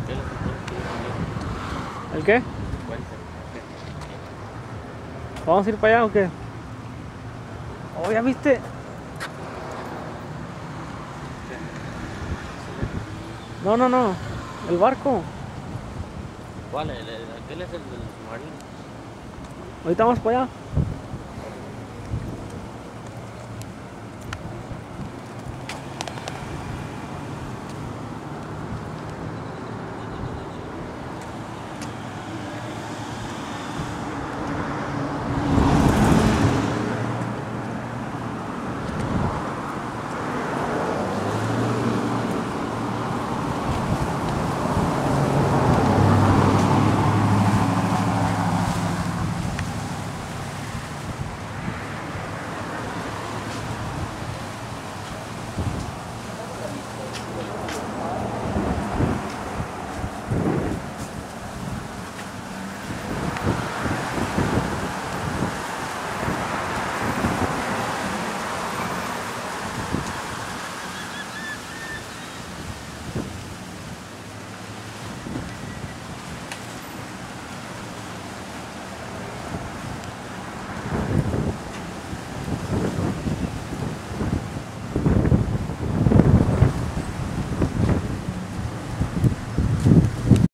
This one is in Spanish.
¿El qué? ¿Vamos a ir para allá o qué? Oh, ¿ya viste? No, no, no. El barco. ¿Cuál? Aquel es el del submarino. Ahorita vamos para allá.